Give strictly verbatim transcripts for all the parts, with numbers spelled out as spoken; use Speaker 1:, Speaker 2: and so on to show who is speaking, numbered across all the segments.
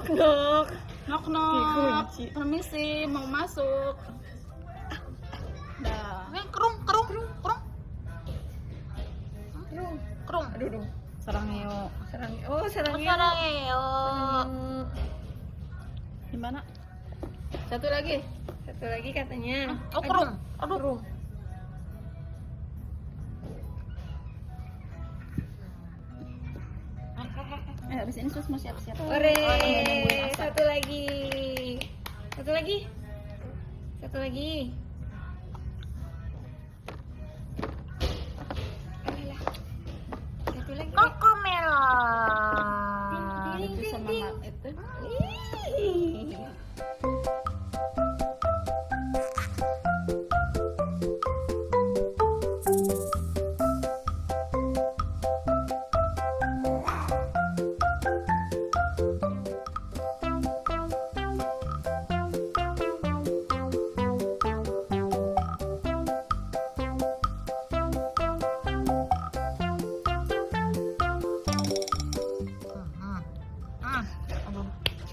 Speaker 1: Knock knock.
Speaker 2: Knock knock.
Speaker 1: Dikunci.
Speaker 2: Permisi, mau masuk. Dah.
Speaker 3: Ini kerung, kerung, kerung, kerung,
Speaker 1: Kerung.
Speaker 3: kerung.
Speaker 1: Aduh, aduh.
Speaker 2: Sarangeo.
Speaker 1: Serang. Oh, serangnya.
Speaker 3: Sarangeo.
Speaker 2: Di mana?
Speaker 1: Satu lagi. Satu lagi katanya.
Speaker 3: Oh, kerung. Aduh.
Speaker 1: Kerung.
Speaker 2: Eh, habis ini sus mau siap-siap.
Speaker 1: Ore.
Speaker 2: Oh, yang nungguin asap.
Speaker 1: Satu lagi. Satu lagi. Satu lagi. Ayolah. Satu lagi.
Speaker 3: Kokomelon.
Speaker 2: Itu sama mat itu.
Speaker 1: Ih.
Speaker 3: Hmm. Aduh.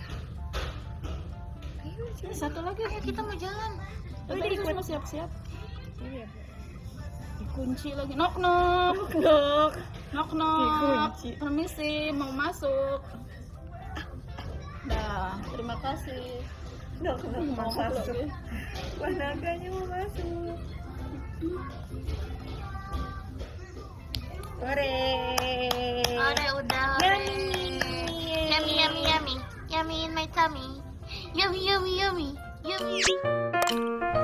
Speaker 1: Ayo, sini.
Speaker 2: Satu lagi.
Speaker 3: Ayo kita mau jalan.
Speaker 2: Oh,
Speaker 1: Udah
Speaker 2: tadi sus
Speaker 1: ikut.
Speaker 2: mau siap-siap.
Speaker 1: Iya.
Speaker 2: Dikunci lagi. Knock knock.
Speaker 1: Knock knock.
Speaker 2: Knock knock.
Speaker 1: Dikunci.
Speaker 2: Permisi, mau masuk. Dah, terima kasih.
Speaker 1: Knock knock mau
Speaker 2: Masuk
Speaker 1: masuk.
Speaker 2: lagi.
Speaker 1: Wah, naganya mau masuk. Ore.
Speaker 3: Ore udah.
Speaker 1: Yummy.
Speaker 3: Yummy, yummy, yummy. Yummy in my tummy. Yummy, yummy, yummy. Yummy.